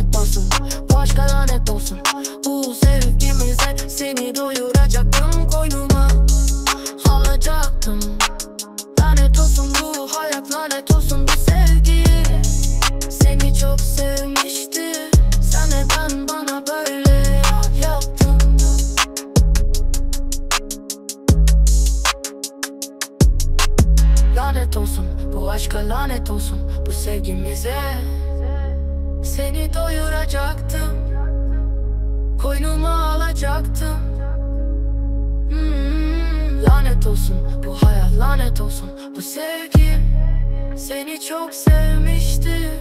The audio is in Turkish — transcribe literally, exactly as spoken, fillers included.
lanet olsun, bu aşka lanet olsun. Bu sevgimize seni doyuracaktım, koynuma alacaktım. Lanet olsun bu hayat, lanet olsun bu sevgi. Seni çok sevmişti, sen neden bana böyle yaptın? Lanet olsun bu aşka, lanet olsun bu sevgimize. Seni doyuracaktım, koynuma alacaktım. hmm, Lanet olsun bu hayat, lanet olsun bu sevgi. Seni çok sevmişti.